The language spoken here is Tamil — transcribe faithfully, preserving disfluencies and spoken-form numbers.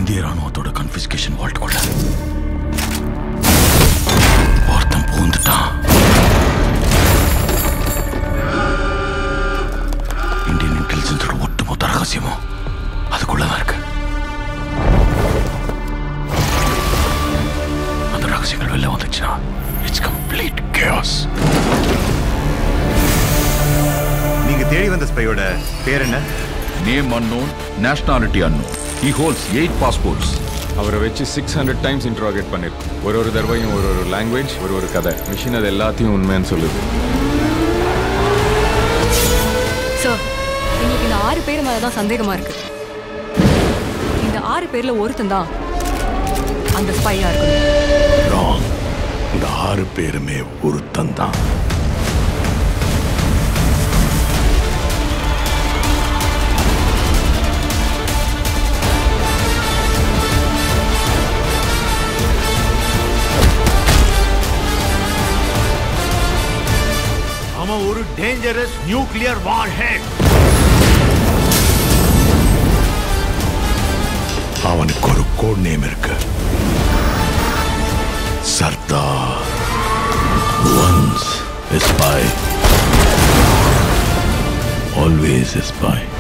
இந்திய ராணுவத்தோட கன்ஃபிஸ்கேஷன் வால்ட்டுக்குள்ள ஒருத்தன் பூந்துட்டான். இந்தியன் இன்டெலிஜென்ஸோட ஒட்டுமொத்த ரகசியமும் அதுக்குள்ளதான் இருக்கு. அந்த ரகசியங்கள் வெளில வந்துச்சுன்னா இட்ஸ் கம்ப்ளீட் chaos. நீங்க தேடி வந்த ஸ்பையோட பேர் என்ன? Name unknown, nationality unknown. He holds eight passports. அவரை வச்சு சிக்ஸ் ஹண்ட்ரட் டைம்ஸ் இன்ட்ராகேட் பண்ணிருக்கோம். ஒரு ஒரு தடவையும் ஒரு ஒரு லாங்குவேஜ், ஒரு ஒரு கதை. மிஷின் அது எல்லாத்தையும் உண்மைன்னு சொல்லுது. சார், எங்களுக்கு இந்த ஆறு பேர் மேல தான் சந்தேகமா இருக்கு. இந்த ஆறு பேர்ல ஒருத்தன் தான் அந்த ஸ்பையா இருக்கு. ராங். இந்த ஆறு பேருமே ஒருத்தன் தான். அவன் ஒரு டேஞ்சரஸ் நியூக்ளியர் வார்ஹெட். அவனுக்கு ஒரு கோட் நேம் இருக்கு. Sardar. Once a spy, always a spy.